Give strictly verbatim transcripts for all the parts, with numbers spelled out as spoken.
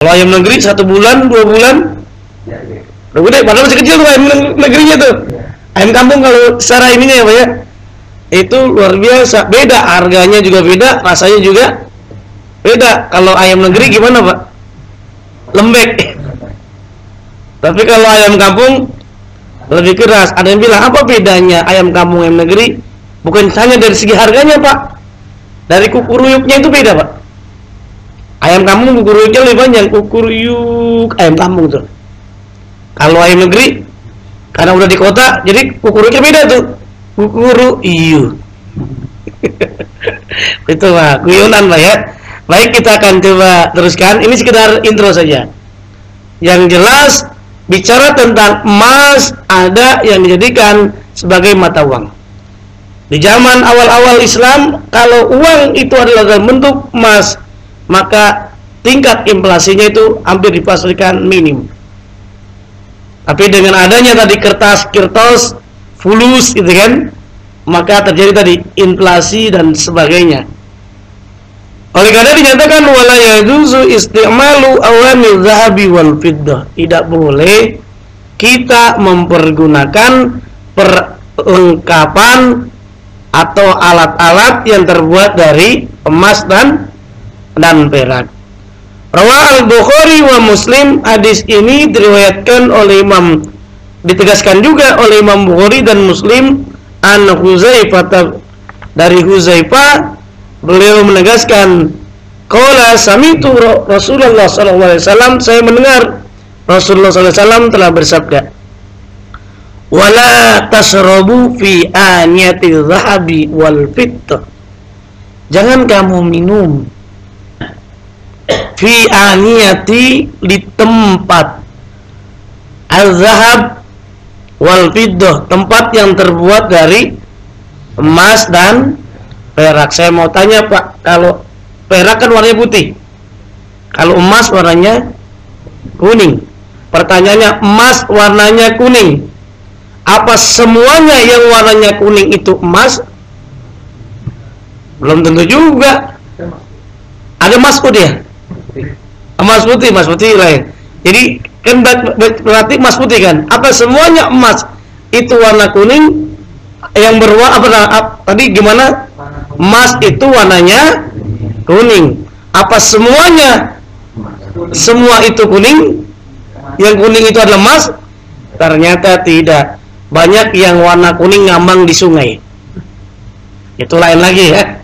Kalau ayam negeri satu bulan, dua bulan, udah gede. Padahal masih kecil tuh ayam negerinya tuh. Ayam kampung kalau secara ininya ya Pak ya, itu luar biasa. Beda harganya juga beda, rasanya juga beda. Kalau ayam negeri gimana Pak? Lembek. Tapi kalau ayam kampung lebih keras. Ada yang bilang apa bedanya ayam kampung ayam negeri? Bukan hanya dari segi harganya Pak, dari kukuruyuknya itu beda Pak. Ayam kampung kukuruyuknya lebih panjang, kukuruyuk ayam kampung tuh. Kalau ayam negeri karena udah di kota, jadi kukuruyuknya beda tuh, kukuruyuk. Itu Pak, guyonan Pak ya. Baik, kita akan coba teruskan. Ini sekedar intro saja. Yang jelas bicara tentang emas, ada yang dijadikan sebagai mata uang. Di zaman awal-awal Islam, kalau uang itu adalah dalam bentuk emas, maka tingkat inflasinya itu hampir dipastikan minim. Tapi dengan adanya tadi kertas-kertas, fulus gitu kan, maka terjadi tadi inflasi dan sebagainya. Oleh karena dinyatakan wala yajuzu isti'malu awamil zahabi wal fiddah. Tidak boleh kita mempergunakan perlengkapan atau alat-alat yang terbuat dari emas dan dan perak. Rawah al-Bukhari wa Muslim. Hadis ini diriwayatkan oleh Imam, ditegaskan juga oleh Imam Bukhari dan Muslim, an Huzaifah, dari Huzaifah, beliau menegaskan, qala sami'tu Rasulullah sallallahu alaihi wasallam, saya mendengar Rasulullah sallallahu alaihi wasallam telah bersabda, wala tasrabu fi aniyati zahabi wal fiddah. Jangan kamu minum fi aniyati, di tempat al-zahab wal fiddah, tempat yang terbuat dari emas dan perak. Saya mau tanya Pak, kalau perak kan warnanya putih, kalau emas warnanya kuning. Pertanyaannya, emas warnanya kuning, apa semuanya yang warnanya kuning itu emas? Belum tentu juga. Ada emas putih ya? Emas putih, emas putih lain. Jadi kan berarti emas putih kan? Apa semuanya emas itu warna kuning? Yang berwarna apa, apa tadi gimana? Emas itu warnanya kuning. Apa semuanya semua itu kuning? Yang kuning itu adalah emas? Ternyata tidak. Banyak yang warna kuning ngambang di sungai. Itu lain lagi ya.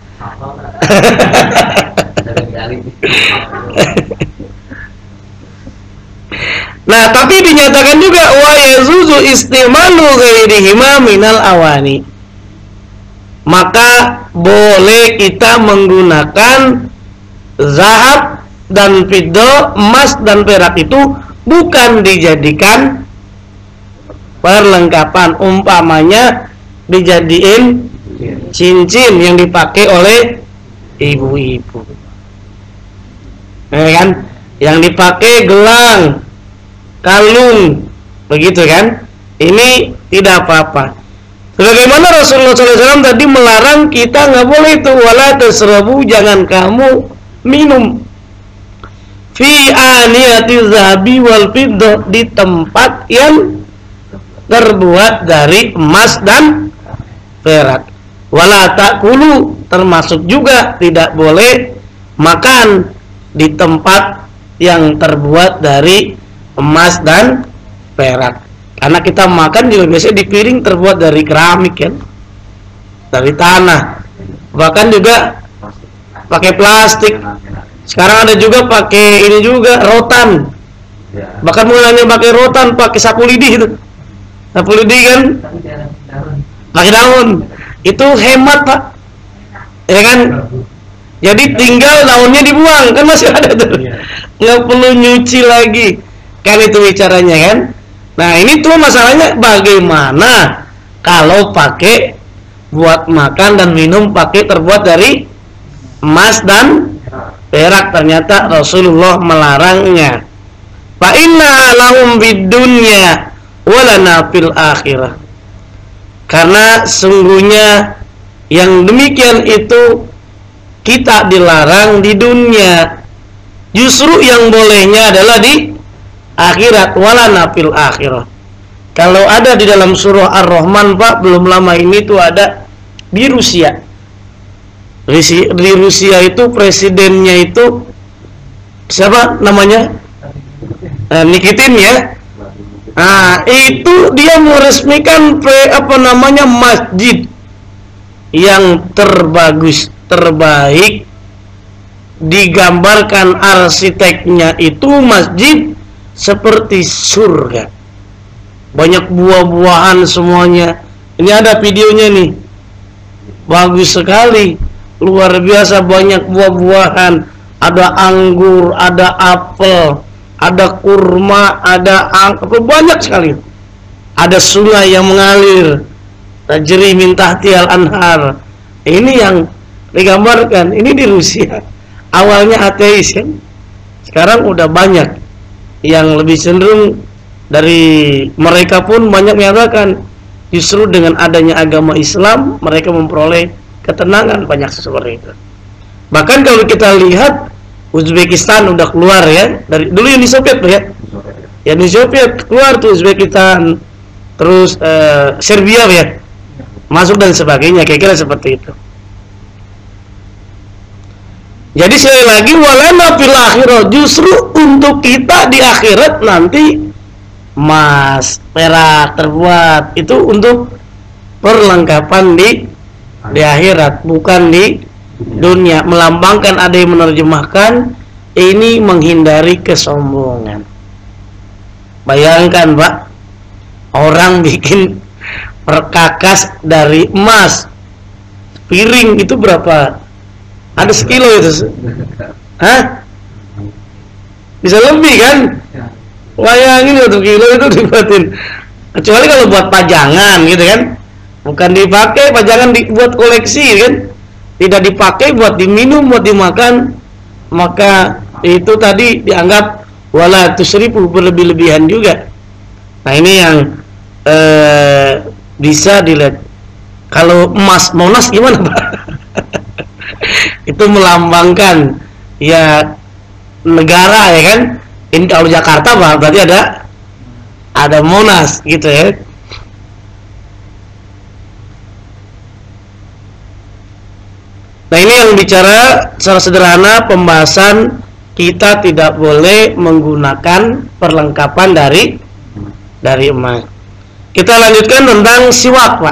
Nah, tapi dinyatakan juga wa yazuzu istimalu ghairihima minal awani. Maka boleh kita menggunakan zahab dan fiddah, emas dan perak itu bukan dijadikan perlengkapan. Umpamanya dijadiin cincin yang dipakai oleh ibu-ibu, ya kan? Yang dipakai gelang, kalung, begitu kan? Ini tidak apa-apa. Sebagaimana Rasulullah shallallahu alaihi wasallam tadi melarang kita nggak boleh itu, wala tasrabu, jangan kamu minum fi aniyati zahabi wal fiddah, di tempat yang terbuat dari emas dan perak. Wala ta'kulu, termasuk juga tidak boleh makan di tempat yang terbuat dari emas dan perak. Karena kita makan juga biasanya di piring terbuat dari keramik kan, dari tanah. Bahkan juga pakai plastik. Sekarang ada juga pakai ini juga, rotan. Bahkan mulanya pakai rotan, pakai sapu lidi itu. Sapu lidi kan pakai daun. Itu hemat Pak, ya kan? Jadi tinggal daunnya dibuang, kan masih ada tuh, nggak perlu nyuci lagi, kan itu bicaranya kan? Nah ini tuh masalahnya bagaimana kalau pakai buat makan dan minum pakai terbuat dari emas dan perak. Ternyata Rasulullah melarangnya. Fa inna lahum bidunya walana fil akhirah. Karena sungguhnya yang demikian itu kita dilarang di dunia, Justru yang bolehnya adalah di akhirat, wala nafil akhirah. Kalau ada di dalam surah Ar-Rahman, Pak, belum lama ini tuh ada di Rusia. Di Rusia itu presidennya itu siapa namanya? Nah, Nikitin ya. Nah, itu dia meresmikan pre, apa namanya masjid yang terbagus, terbaik, digambarkan arsiteknya itu masjid seperti surga, banyak buah-buahan semuanya. Ini ada videonya nih, bagus sekali, luar biasa, banyak buah-buahan, ada anggur, ada apel, ada kurma, ada anggur, banyak sekali. Ada sungai yang mengalir, tajri min tahtial anhar. Ini yang digambarkan. Ini di Rusia. Awalnya ateis kan, sekarang udah banyak yang lebih cenderung dari mereka pun banyak menyatakan justru dengan adanya agama Islam mereka memperoleh ketenangan, banyak seperti itu. Bahkan kalau kita lihat Uzbekistan udah keluar ya dari dulu Uni Soviet ya, ya Uni Soviet keluar tuh Uzbekistan, terus uh, Serbia ya masuk dan sebagainya, kira-kira seperti itu. Jadi sekali lagi walana fil akhirah, justru untuk kita di akhirat nanti emas, perak terbuat itu untuk perlengkapan di di akhirat, bukan di dunia. Melambangkan, ada yang menerjemahkan ini menghindari kesombongan. Bayangkan Pak, orang bikin perkakas dari emas, piring itu berapa? Ada sekilo itu, hah? Bisa lebih kan? Bayangin satu kilo itu dibuatin. Kecuali kalau buat pajangan gitu kan, bukan dipakai pajangan, dibuat koleksi kan, tidak dipakai buat diminum, buat dimakan, maka itu tadi dianggap wala tusrifu, berlebih-lebihan juga. Nah ini yang eh, bisa dilihat. Kalau emas Monas gimana Pak? Itu melambangkan ya negara ya kan. Ini kalau Jakarta berarti ada ada Monas gitu ya. Nah ini yang bicara secara sederhana pembahasan kita tidak boleh menggunakan perlengkapan dari dari emas. Kita lanjutkan tentang siwak Pak.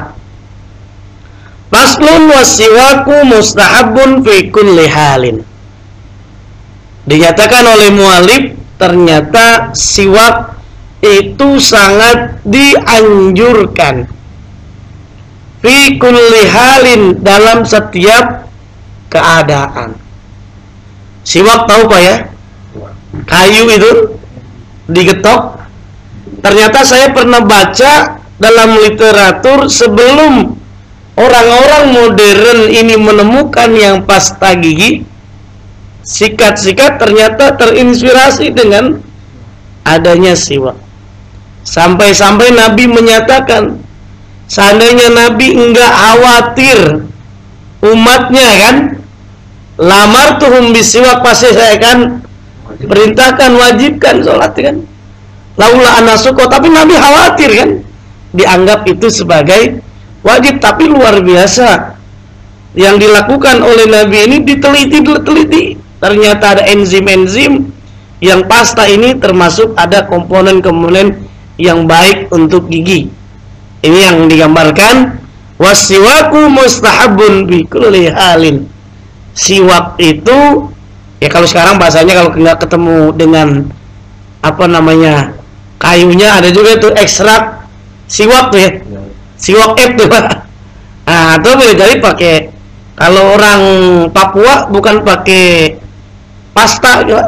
Faslun wasiwaku mustahabun fi kulli halin. Dinyatakan oleh mualif ternyata siwak itu sangat dianjurkan fi kulli halin, dalam setiap keadaan. Siwak tahu Pak ya? Kayu itu digetok. Ternyata saya pernah baca dalam literatur sebelum orang-orang modern ini menemukan yang pasta gigi, sikat-sikat, ternyata terinspirasi dengan adanya siwak. Sampai-sampai Nabi menyatakan, seandainya Nabi enggak khawatir umatnya kan, lamartuhum bisiwak, pasti saya akan perintahkan, wajibkan sholat kan. Laula anasuko, tapi Nabi khawatir kan, dianggap itu sebagai wajib. Tapi luar biasa yang dilakukan oleh Nabi ini, diteliti-teliti, ternyata ada enzim-enzim yang pasta ini termasuk ada komponen-komponen yang baik untuk gigi. Ini yang digambarkan wasiwaku mustahabun bi kulli halin. Siwak itu ya kalau sekarang bahasanya kalau nggak ketemu dengan apa namanya kayunya, ada juga tuh ekstrak siwak tuh ya, siwak F tuh Pak. Nah itu boleh jadi pakai, kalau orang Papua bukan pakai pasta juga,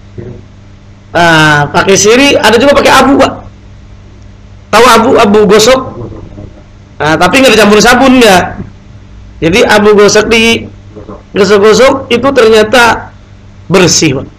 nah, pakai siri, ada juga pakai abu Pak. Tahu abu, abu gosok, nah, tapi nggak dicampur sabun ya. Jadi abu gosok di gosok-gosok itu ternyata bersih Pak.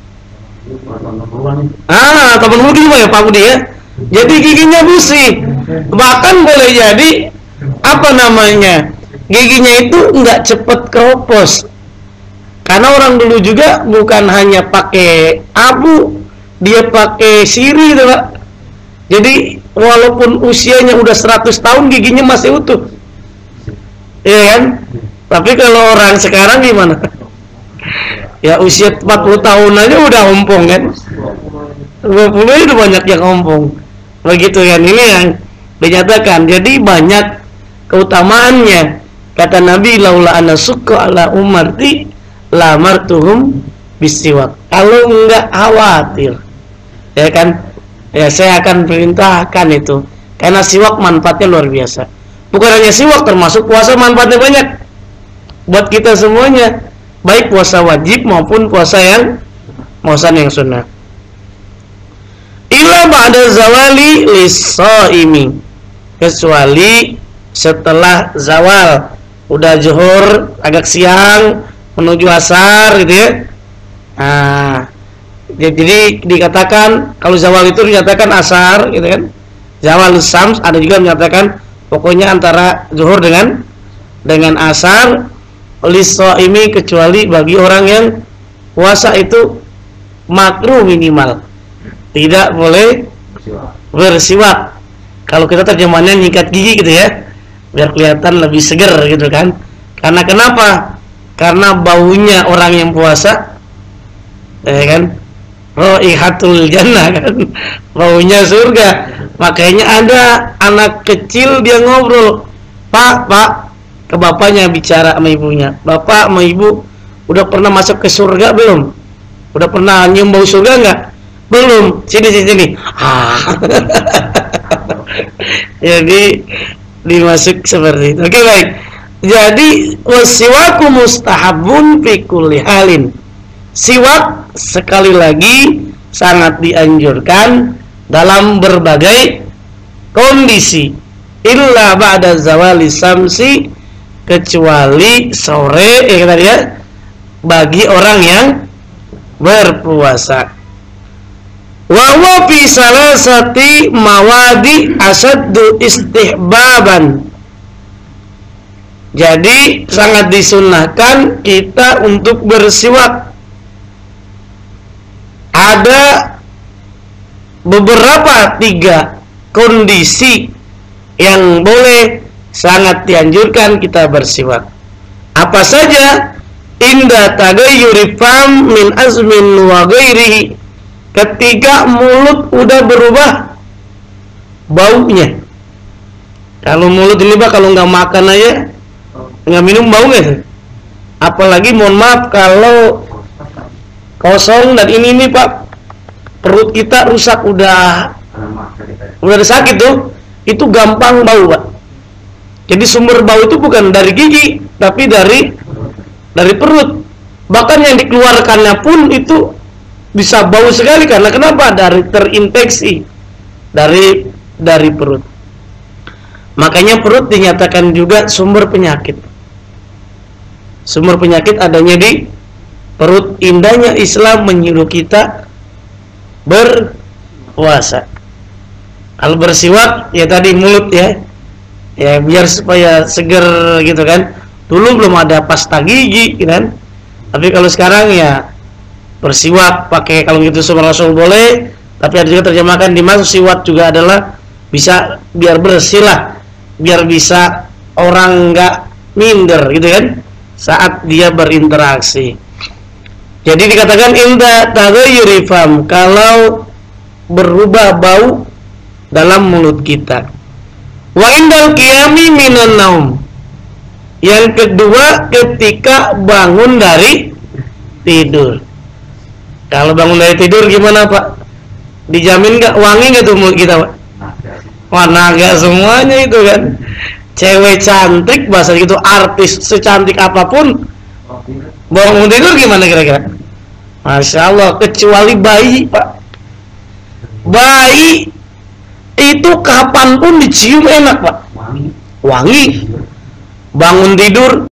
Ah, teman Budi Pak ya, Pak Budi ya. Jadi giginya bersih. Bahkan boleh jadi apa namanya, giginya itu nggak cepet keropos. Karena orang dulu juga bukan hanya pakai abu, dia pakai siri gitu, Pak. Jadi walaupun usianya udah seratus tahun giginya masih utuh. Iya kan? Tapi kalau orang sekarang gimana? Ya usia empat puluh tahun aja udah ompong kan? dua puluh itu banyak yang ompong. Begitu kan, ini yang dinyatakan. Jadi banyak keutamaannya. Kata Nabi, laula ana sukka ala ummati lamartuhum bisiwak. Kalau enggak khawatir, ya kan, ya saya akan perintahkan itu. Karena siwak manfaatnya luar biasa. Bukan hanya siwak, termasuk puasa manfaatnya banyak buat kita semuanya, baik puasa wajib maupun puasa yang puasa yang sunnah. Illa ba'da zawali lis-shaimi, kecuali setelah zawal, udah zuhur agak siang menuju asar gitu ya. Nah, jadi dikatakan kalau zawal itu dinyatakan asar gitu kan. Zawal syams, ada juga menyatakan pokoknya antara zuhur dengan dengan asar. Lis-shaimi, kecuali bagi orang yang puasa itu makruh minimal tidak boleh bersiwak. Kalau kita terjemahannya nyikat gigi gitu ya, biar kelihatan lebih seger gitu kan. Karena kenapa? Karena baunya orang yang puasa, ya kan, raihatul jannah kan, baunya surga. Makanya ada anak kecil dia ngobrol, Pak, Pak, ke bapaknya bicara sama ibunya, Bapak sama Ibu udah pernah masuk ke surga belum? Udah pernah nyium bau surga nggak? Belum. Sini sini sini. Ah. Jadi dimasuk seperti itu. Oke, baik. Jadi wasiwaku mustahabun fi kulli halin. Siwak sekali lagi sangat dianjurkan dalam berbagai kondisi. Illa ba'da zawali samsi, kecuali sore ya tadi ya, bagi orang yang berpuasa. Wa huwa fi salasati mawadi asaddu istihbaban. Jadi sangat disunnahkan kita untuk bersiwak. Ada beberapa tiga kondisi yang boleh sangat dianjurkan kita bersiwak. Apa saja? Inda tagayyuri fam min azmin wa ghairihi, ketika mulut udah berubah baunya. Kalau mulut ini Pak, kalau nggak makan aja, nggak minum bau nggak? Apalagi mohon maaf kalau kosong dan ini nih Pak, perut kita rusak, udah udah ada sakit tuh, itu gampang bau Pak. Jadi sumber bau itu bukan dari gigi, tapi dari dari perut. Bahkan yang dikeluarkannya pun itu bisa bau sekali. Karena kenapa? Dari terinfeksi dari dari perut. Makanya perut dinyatakan juga sumber penyakit. Sumber penyakit adanya di perut. Indahnya Islam menyuruh kita berpuasa. Kalau bersiwak ya tadi mulut ya, ya biar supaya seger gitu kan. Dulu belum ada pasta gigi kan. Tapi kalau sekarang ya bersiwak pakai, kalau gitu sunnah Rasul boleh. Tapi ada juga terjemahkan dimaksud siwak juga adalah bisa biar bersih lah, biar bisa orang nggak minder gitu kan saat dia berinteraksi. Jadi dikatakan inda taghayyuri fam, kalau berubah bau dalam mulut kita. Wa indal qiyami minan naum, yang kedua ketika bangun dari tidur. Kalau bangun dari tidur gimana Pak? Dijamin nggak wangi nggak tuh mulut kita Pak? Wah, naga semuanya itu kan. Cewek cantik bahasa gitu, artis secantik apapun, bangun tidur gimana kira-kira? Masya Allah, kecuali bayi Pak. Bayi itu kapanpun dicium enak Pak, wangi. Bangun tidur